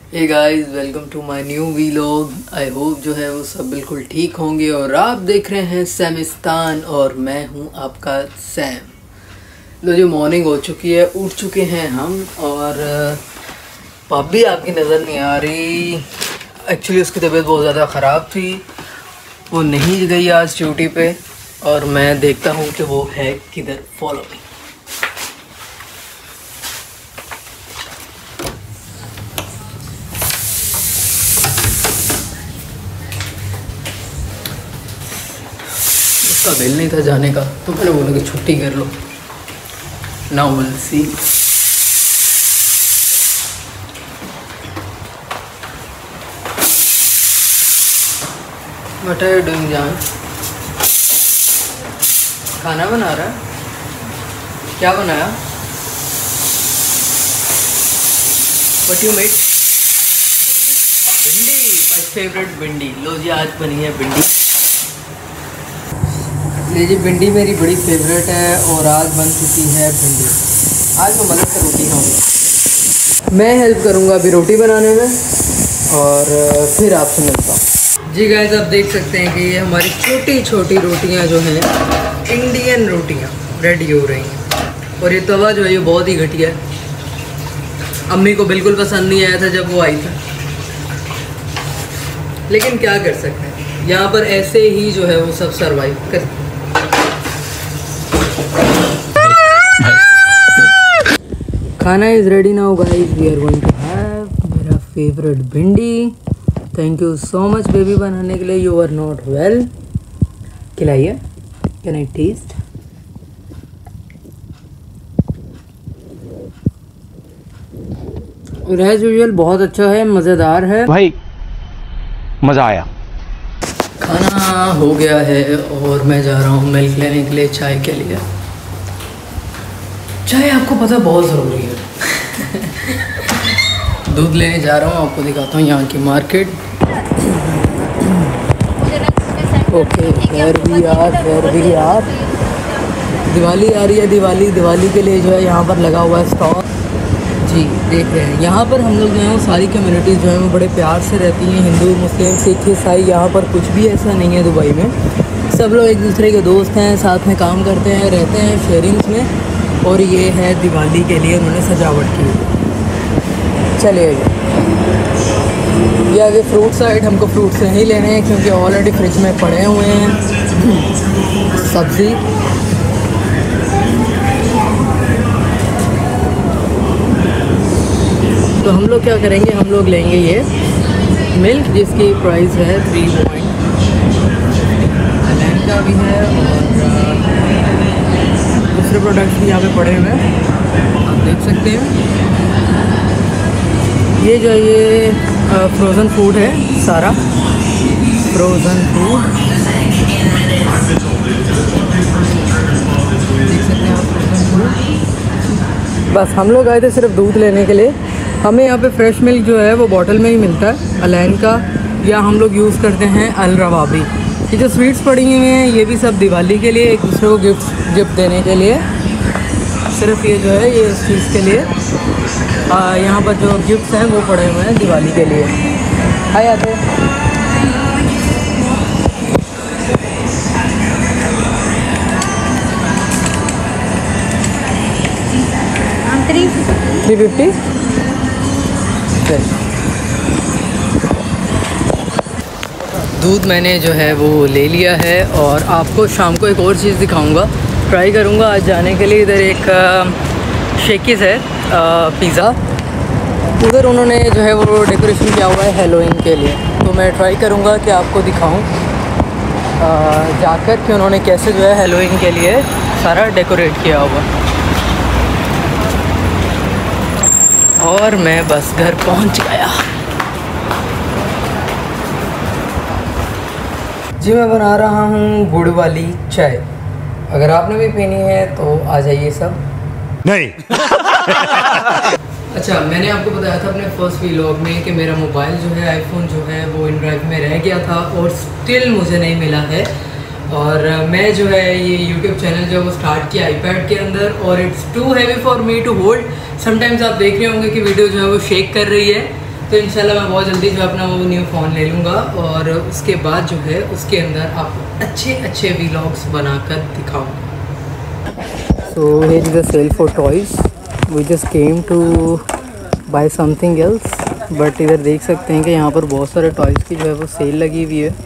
Hey guys, welcome to my new vlog. I hope जो है वो सब बिल्कुल ठीक होंगे। और आप देख रहे हैं सैमिस्तान और मैं हूं आपका सैम। लो, जो मॉर्निंग हो चुकी है, उठ चुके हैं हम। और भाभी आपकी नज़र नहीं आ रही। एक्चुअली उसकी तबीयत बहुत ज़्यादा ख़राब थी, वो नहीं गई आज ड्यूटी पे। और मैं देखता हूँ कि वो है किधर। Follow me. उसका दिल नहीं था जाने का, तो मैंने बोला कि छुट्टी कर लो। Now will see. What are you doing जान? खाना बना रहा है? क्या बनाया? What you made? भिंडी, माय फेवरेट भिंडी। लो जी, आज बनी है भिंडी। ये जी भिंडी मेरी बड़ी फेवरेट है और आज बन चुकी है भिंडी। आज मैं मदद से रोटी खाऊंगा। मैं हेल्प करूंगा अभी रोटी बनाने में और फिर आपसे मिलता हूँ। जी गाइस, आप देख सकते हैं कि ये हमारी छोटी छोटी रोटियां जो हैं, इंडियन रोटियां रेडी हो रही हैं। और ये तवा जो है ये बहुत ही घटिया है। अम्मी को बिल्कुल पसंद नहीं आया था जब वो आई था, लेकिन क्या कर सकते हैं, यहाँ पर ऐसे ही जो है वो सब सर्वाइव कर। खाना is ready now guys, we are going to have मेरा फेवरेट भिंडी। Thank you so much baby बनाने के लिए। You are not well. खिलाइए। Can I taste? As usual बहुत अच्छा है, मज़ेदार है भाई, मज़ा आया। खाना हो गया है और मैं जा रहा हूँ मिल्क लेने के लिए, चाय के लिए। चाय आपको पता बहुत ज़रूरी है। दूध लेने जा रहा हूँ, आपको दिखाता हूँ यहाँ की market. Okay, where we are. Diwali आ रही है। दिवाली के लिए जो है यहाँ पर लगा हुआ है स्टॉल। जी देख रहे हैं, यहाँ पर हम लोग जो हैं वो सारी कम्युनिटीज़ जो हैं वो बड़े प्यार से रहती हैं। हिंदू, मुस्लिम, सिख, ईसाई, यहाँ पर कुछ भी ऐसा नहीं है दुबई में। सब लोग एक दूसरे के दोस्त हैं, साथ में काम करते हैं, रहते हैं शेयरिंग्स में। और ये है दिवाली के लिए उन्होंने सजावट की। चलिए, ये आगे फ्रूट साइड। हमको फ्रूट्स नहीं लेने हैं क्योंकि ऑलरेडी फ्रिज में पड़े हुए हैं। सब्ज़ी तो हम लोग क्या करेंगे, हम लोग लेंगे ये मिल्क जिसकी प्राइस है 3 पॉइंट का भी है। और दूसरे प्रोडक्ट्स भी यहाँ पे पड़े हुए हैं, आप देख सकते हैं। ये जो ये फ्रोज़न फूड है, सारा फ्रोज़न फूड देख सकते हैं आप, फ्रोज़न फूड। बस हम लोग आए थे सिर्फ दूध लेने के लिए। हमें यहाँ पे फ्रेश मिल्क जो है वो बॉटल में ही मिलता है, अलैन का, या हम लोग यूज़ करते हैं अल रवाबी। ये जो स्वीट्स पड़ी हुई हैं ये भी सब दिवाली के लिए, एक दूसरे को गिफ्ट देने के लिए। सिर्फ ये जो है ये इस चीज़ के लिए। यहाँ पर जो गिफ्ट्स हैं वो पड़े हुए हैं दिवाली के लिए। हाय आते 350। दूध मैंने जो है वो ले लिया है और आपको शाम को एक और चीज़ दिखाऊंगा, ट्राई करूंगा आज जाने के लिए। इधर एक शेकीज़ है, पिज़्ज़ा। उधर उन्होंने जो है वो डेकोरेशन किया हुआ है हैलोवीन के लिए, तो मैं ट्राई करूंगा कि आपको दिखाऊं जाकर कि उन्होंने कैसे जो है हैलोवीन के लिए सारा डेकोरेट किया हुआ। और मैं बस घर पहुंच गया। जी मैं बना रहा हूँ गुड़ वाली चाय। अगर आपने भी पीनी है तो आ जाइए सब। नहीं। अच्छा, मैंने आपको बताया था अपने फर्स्ट व्लॉग में कि मेरा मोबाइल जो है, आईफोन जो है वो इन ड्राइव में रह गया था और स्टिल मुझे नहीं मिला है। और मैं जो है ये YouTube चैनल जो है वो स्टार्ट किया आईपैड के अंदर और it's too heavy for me to hold. Sometimes आप देख रहे होंगे कि वीडियो जो है वो शेक कर रही है, तो इंशाल्लाह मैं बहुत जल्दी जो है अपना वो न्यू फ़ोन ले लूँगा और उसके बाद जो है उसके अंदर आपको अच्छे अच्छे वीलॉग्स बनाकर दिखाऊँगा। So here is the sale for toys, we just came to buy something else, but इधर देख सकते हैं कि यहाँ पर बहुत सारे टॉयज़ की जो है वो सेल लगी हुई है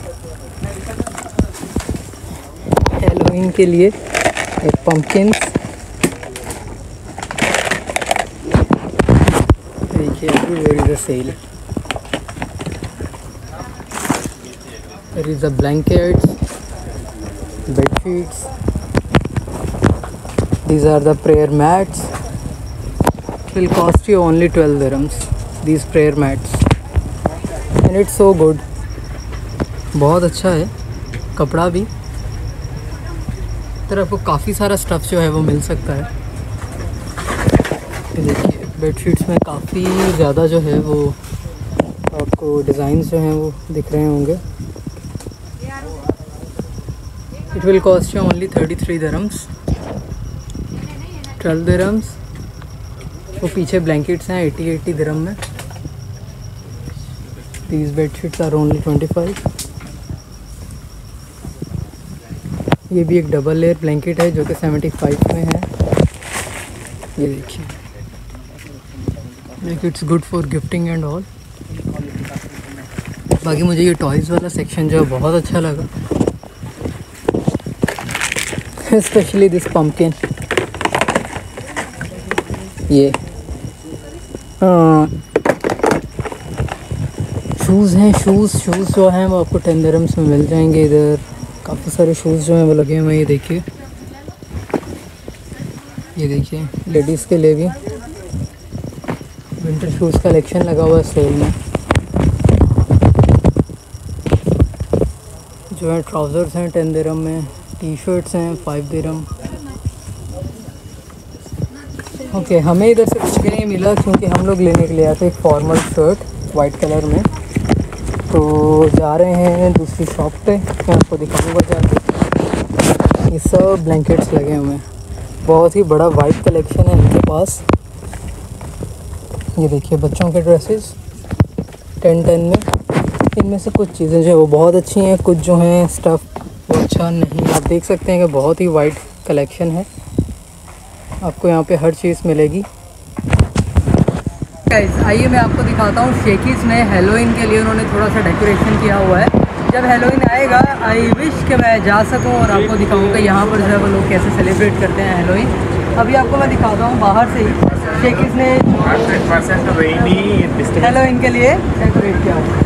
हैलोवीन के लिए। एक पम्पकिन्स देखिए, where is the sale. There is the blankets, bed sheets. These are the prayer mats. It will cost you only 12 dirhams. These prayer mats, and it's so good. बहुत अच्छा है कपड़ा भी। इधर आपको काफ़ी सारा स्टफ़ जो है वो मिल सकता है। देखिए बेडशीट्स में काफ़ी ज़्यादा जो है वो आपको डिज़ाइंस जो हैं वो दिख रहे होंगे। It will cost you only 33 dirhams, 12 dirhams। वो पीछे ब्लैंकेट्स हैं 80 dirham में। These bedsheets are only 25। ये भी एक डबल लेयर ब्लैंकेट है जो कि 75 में है। ये देखिए, it's good for gifting and all. बाकी मुझे ये टॉयज़ वाला सेक्शन जो है बहुत अच्छा लगा, स्पेशली दिस पम्पकिन। ये शूज़ हैं, शूज़ जो हैं वो आपको 10 dirhams में मिल जाएंगे। इधर काफ़ी सारे शूज़ जो हैं वो लगे हुए हैं। ये देखिए लेडीज़ के लिए भी विंटर शूज़ कलेक्शन लगा हुआ है सेल में। जो है ट्राउज़र्स हैं 10 dirham में, टी शर्ट्स हैं 5 dirham। ओके, हमें इधर से कुछ भी नहीं मिला क्योंकि हम लोग लेने के लिए आए थे एक फॉर्मल शर्ट वाइट कलर में। तो जा रहे हैं दूसरी शॉप पे, मैं आपको दिखाऊंगा जाके। ये सब ब्लैंकेट्स लगे हुए हैं, बहुत ही बड़ा वाइट कलेक्शन है इनके पास। ये देखिए बच्चों के ड्रेसेस 10 में। इनमें से कुछ चीज़ें जो है वो बहुत अच्छी हैं, कुछ जो हैं स्टफ़ वो अच्छा नहीं। आप देख सकते हैं कि बहुत ही वाइड कलेक्शन है, आपको यहाँ पे हर चीज़ मिलेगी। गाइस आइए मैं आपको दिखाता हूँ शेकीज़ में हेलोइन के लिए उन्होंने थोड़ा सा डेकोरेशन किया हुआ है। जब हेलोइन आएगा आई विश कि मैं जा सकूँ और आपको दिखाऊँगा यहाँ पर जो है वो लोग कैसे सेलिब्रेट करते हैं हेलोइन। अभी आपको मैं दिखाता हूँ बाहर से ही शेकीज़ ने हेलोइन के लिए डेकोरेट किया हुआ है।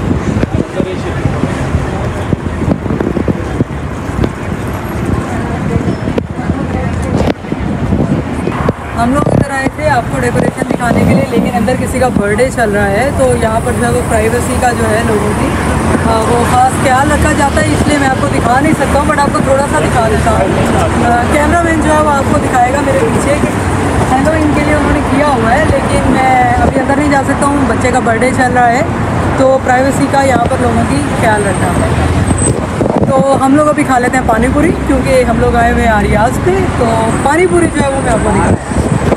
हम लोग इधर आए थे आपको डेकोरेशन दिखाने के लिए, लेकिन अंदर किसी का बर्थडे चल रहा है तो यहाँ पर जो है वो प्राइवेसी का जो है लोगों की वो ख़ास ख्याल रखा जाता है, इसलिए मैं आपको दिखा नहीं सकता हूँ, बट आपको थोड़ा सा दिखा देता हूँ। कैमरा मैन जो है वो आपको दिखाएगा मेरे पीछे कि हेलोइन के लिए उन्होंने किया हुआ है, लेकिन मैं अभी अंदर नहीं जा सकता हूँ, बच्चे का बर्थडे चल रहा है तो प्राइवेसी का यहाँ पर लोगों की ख्याल रखना पड़ता है। तो हम लोग अभी खा लेते हैं पानी पूरी, क्योंकि हम लोग आए हुए हैं आरियाज़ पे, तो पानी पूरी जो है वो मैं आपको दिखाऊँ।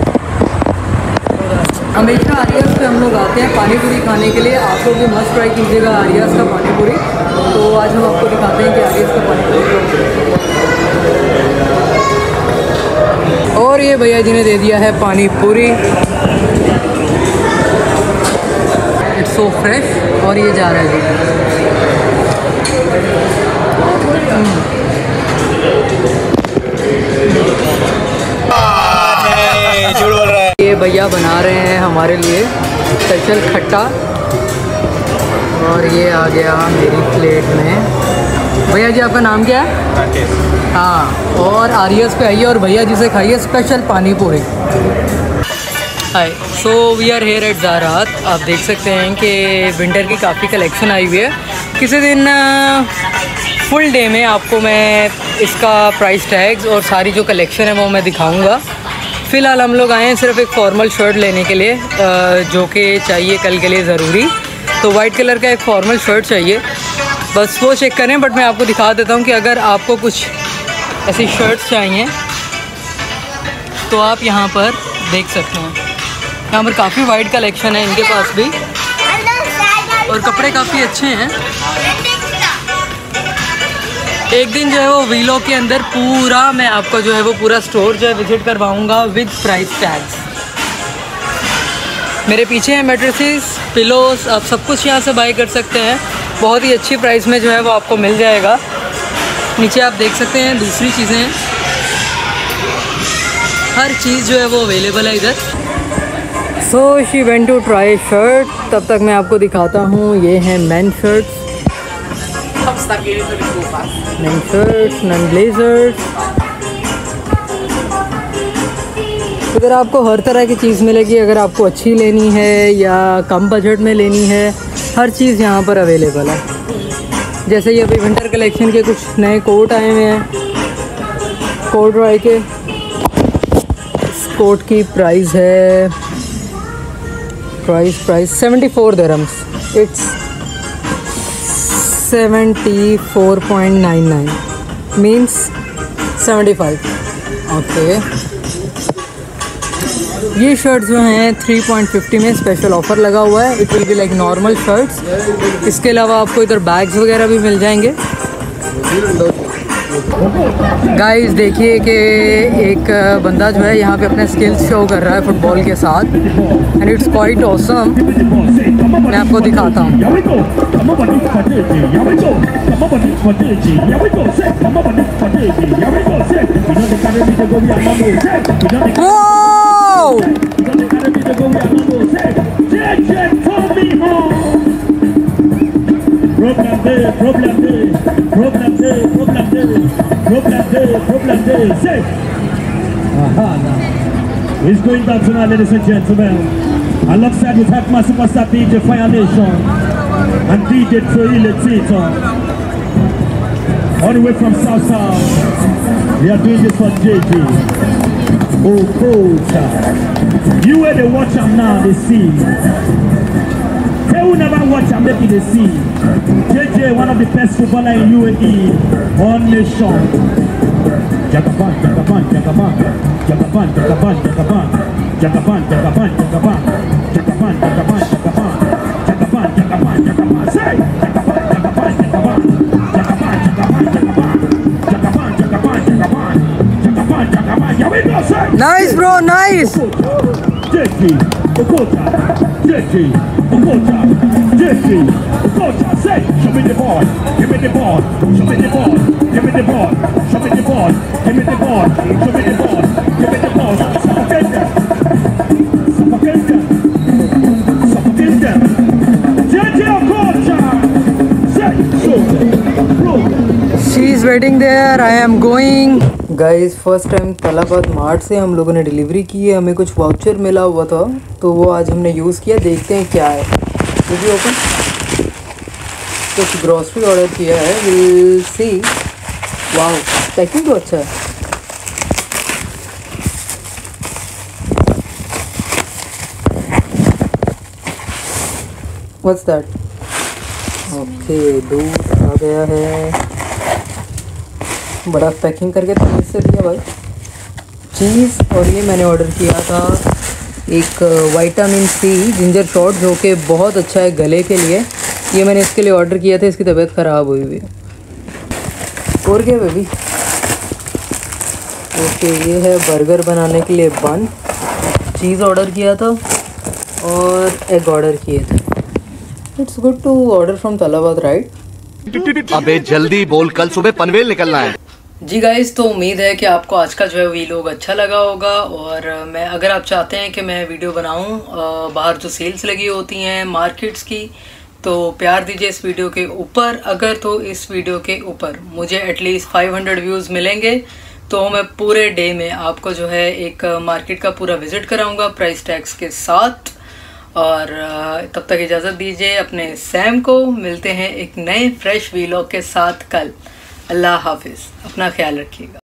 हमेशा आरियाज़ पे हम लोग आते हैं पानी पूरी खाने के लिए, आप लोग भी मस्ट ट्राई कीजिएगा आरियाज़ का पानी पूरी। तो आज हम आपको दिखाते हैं कि आरियाज़ का पानी पूरी। और ये भैया जी ने दे दिया है पानी पूरी, इट्स सो फ्रेश। और ये जा रहा है जी। ये भैया बना रहे हैं हमारे लिए स्पेशल खट्टा, और ये आ गया मेरी प्लेट में। भैया जी आपका नाम क्या है? हाँ, और आरियस पे आइए और भैया जी से खाइए special pani puri. Hi, so we are here at ज़ारात। आप देख सकते हैं कि विंटर की काफ़ी कलेक्शन आई हुई है। किसी दिन फुल डे में आपको मैं इसका प्राइस टैग्स और सारी जो कलेक्शन है वो मैं दिखाऊंगा। फ़िलहाल हम लोग आए हैं सिर्फ एक फॉर्मल शर्ट लेने के लिए, जो कि चाहिए कल के लिए ज़रूरी। तो वाइट कलर का एक फॉर्मल शर्ट चाहिए, बस वो चेक करें। बट मैं आपको दिखा देता हूँ कि अगर आपको कुछ ऐसी शर्ट्स चाहिए तो आप यहाँ पर देख सकते हैं। यहाँ पर काफ़ी वाइड कलेक्शन है इनके पास भी। और कपड़े काफ़ी अच्छे हैं। एक दिन जो है वो वीलॉग के अंदर पूरा मैं आपको जो है वो पूरा स्टोर जो है विजिट करवाऊँगा विद प्राइस टैग्स। मेरे पीछे हैं मैट्रेसेस, पिलोस, आप सब कुछ यहाँ से बाय कर सकते हैं। बहुत ही अच्छी प्राइस में जो है वो आपको मिल जाएगा। नीचे आप देख सकते हैं दूसरी चीज़ें, हर चीज़ जो है वो अवेलेबल है इधर। So she went to try shirt, तब तक मैं आपको दिखाता हूँ। ये हैं man shirts, man shirts, man blazers. इधर आपको हर तरह की चीज़ मिलेगी। अगर आपको अच्छी लेनी है या कम बजट में लेनी है, हर चीज़ यहाँ पर अवेलेबल है। जैसे ये अभी विंटर कलेक्शन के कुछ नए कोट आए हुए हैं, कोट रॉय के। इस कोट की प्राइस है price 74 dirhams. It's 74.99 means 75। Okay, ये शर्ट्स जो हैं 3.50 में स्पेशल ऑफ़र लगा हुआ है। It will be like normal shirts. इसके अलावा आपको इधर बैग्स वगैरह भी मिल जाएंगे। गाइस देखिए कि एक बंदा जो है यहाँ पे अपने स्किल्स शो कर रहा है फुटबॉल के साथ, एंड इट्स क्वाइट ऑसम। मैं आपको दिखाता हूँ। He's going down tonight, ladies and gentlemen. Alongside with Hackma Superstar DJ Fire Nation and DJ Troile Tito. All the way from South South. We are doing this for JJ. Oh, coach. You where they watch them now, they see. They will never watch them, maybe they see. JJ, one of the best footballers in UAE on nation. Jagaban, Jagaban, Jagaban, Jagaban, Jagaban, Jagaban, Jagaban, Jagaban, Jagaban, Jagaban, Jagaban, Jagaban, Jagaban, Jagaban, Jagaban, say Jagaban, Jagaban, Jagaban, Jagaban, Jagaban, Jagaban, Jagaban, Jagaban, Jagaban, Jagaban, Jagaban. Yeah, we go, say. Nice bro, nice. JJ, Okota, JJ, Okota, JJ, Okota, say, show me the ball, give me the ball, show me the ball, give me the ball, show me the ball, give me the ball, show me the ball, give me the ball, suffocate them, suffocate them, suffocate them, JJ Okota, say, show them, bro. She is waiting there, I am going. Guys first time Talabat mart से हम लोगों ने delivery की है। हमें कुछ voucher मिला हुआ था तो वो आज हमने यूज़ किया। देखते हैं क्या है। देखिए ओपन, कुछ ग्रॉसरी ऑर्डर किया है, विल सी। वाओ, पैकिंग तो अच्छा है। What's that? ओके, दूध आ गया है। बड़ा पैकिंग करके तो इससे दिया भाई। चीज़, और ये मैंने ऑर्डर किया था एक विटामिन सी जिंजर शॉट, जो कि बहुत अच्छा है गले के लिए। ये मैंने इसके लिए ऑर्डर किया था, इसकी तबीयत ख़राब हुई हुई। और क्या बेबी? ओके, ये है बर्गर बनाने के लिए बन। चीज़ ऑर्डर किया था और एग ऑर्डर किए थे। It's good to order from Talabat, right? अबे जल्दी बोल, कल सुबह पनवेल निकलना है। जी गाइस, तो उम्मीद है कि आपको आज का जो है वीलॉग अच्छा लगा होगा। और मैं, अगर आप चाहते हैं कि मैं वीडियो बनाऊं बाहर जो सेल्स लगी होती हैं मार्केट्स की, तो प्यार दीजिए इस वीडियो के ऊपर। अगर तो इस वीडियो के ऊपर मुझे एटलीस्ट 500 व्यूज़ मिलेंगे तो मैं पूरे डे में आपको जो है एक मार्केट का पूरा विज़िट कराऊंगा प्राइस टैग्स के साथ। और तब तक इजाज़त दीजिए अपने सैम को। मिलते हैं एक नए फ्रेश वीलॉग के साथ कल। अल्लाह हाफिज़, अपना ख्याल रखिएगा।